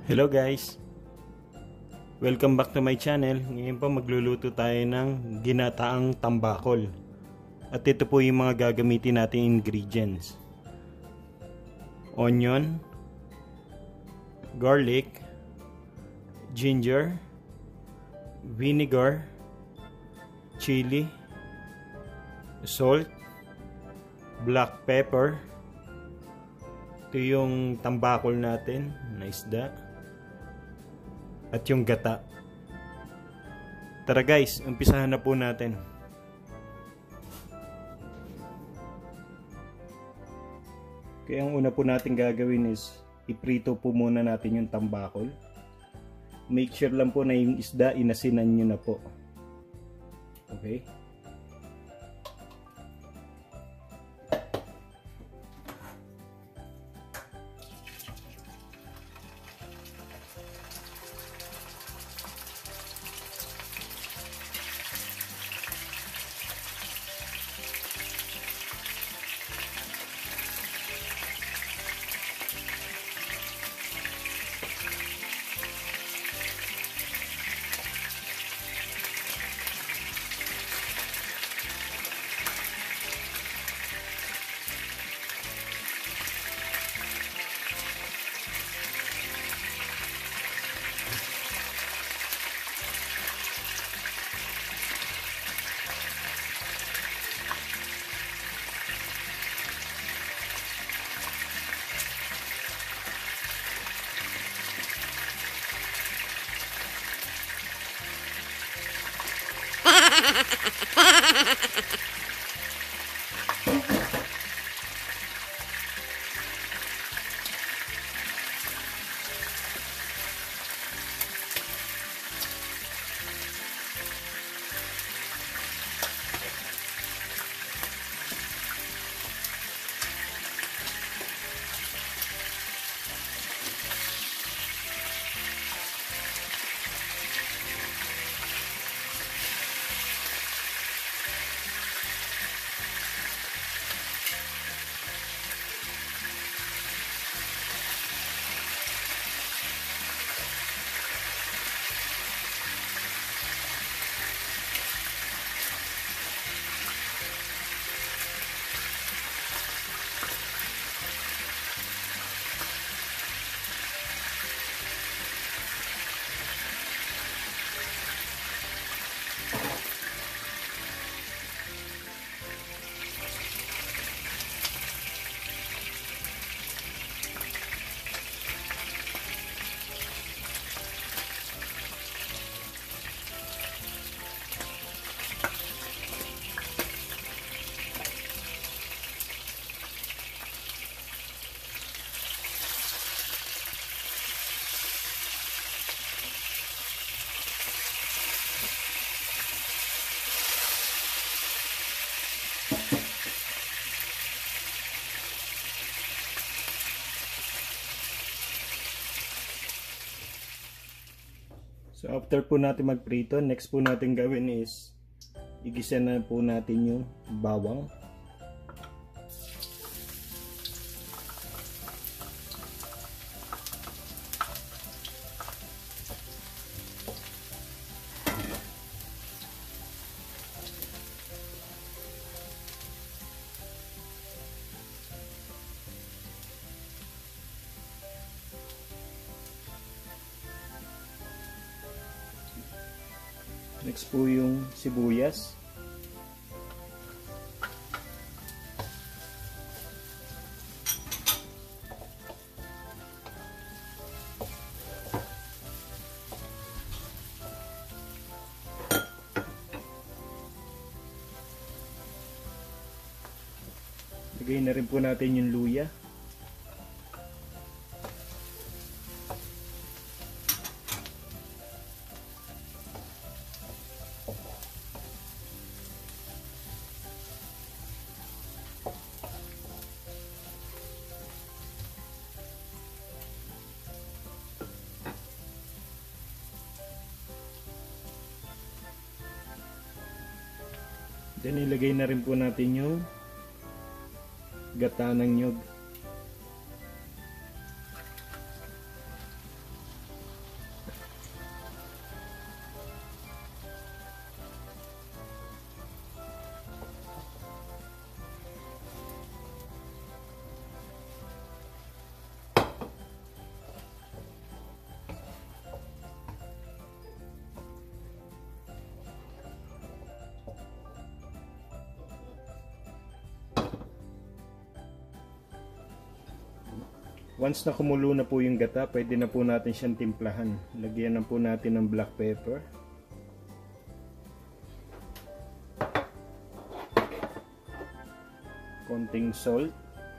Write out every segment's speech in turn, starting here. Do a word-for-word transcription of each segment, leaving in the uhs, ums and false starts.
Hello guys! Welcome back to my channel. Ngayon po magluluto tayo ng ginataang tambakol. At ito po yung mga gagamitin nating ingredients. Onion, garlic, ginger, vinegar, chili, salt, black pepper. Ito yung tambakol natin na isda. At yung gata. Tara guys, umpisahan na po natin. Kaya ang una po natin gagawin is iprito po muna natin yung tambakol. Make sure lang po na yung isda inasinan nyo na po. Okay? So after po natin magprito, next po natin gawin is igisa na po natin yung bawang. Next po yung sibuyas. Lagay na rin po natin yung luya. Then ilagay na rin po natin yung gata ng nyog. Once na kumulo na po yung gata, pwede na po natin siyang timplahan. Lagyan na po natin ng black pepper. Konting salt.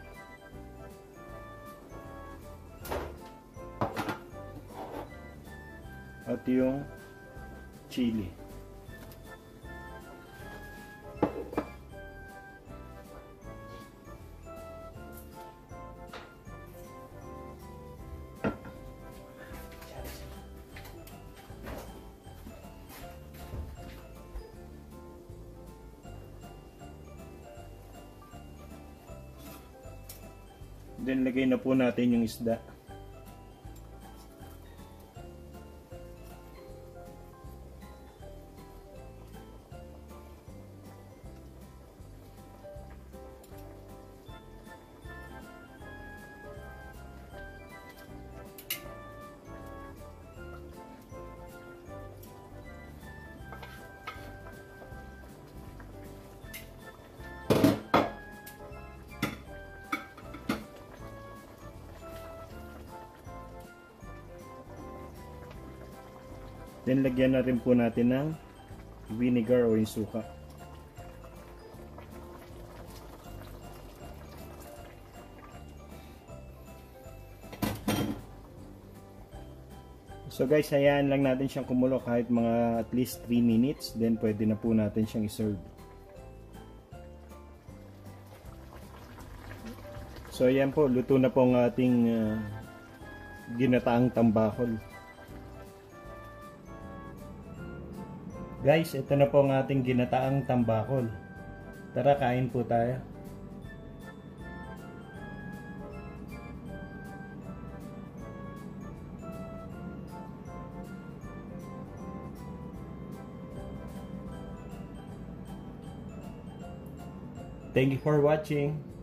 At yung chili. Then lagay na po natin yung isda. Then lagyan na rin po natin ng vinegar o yung suka. So guys, hayaan lang natin siyang kumulo kahit mga at least three minutes. Then pwede na po natin siyang iserve. So ayan po, luto na po ang ating uh, ginataang tambakol. Guys, ito na po ang ating ginataang tambakol. Tara, kain po tayo. Thank you for watching.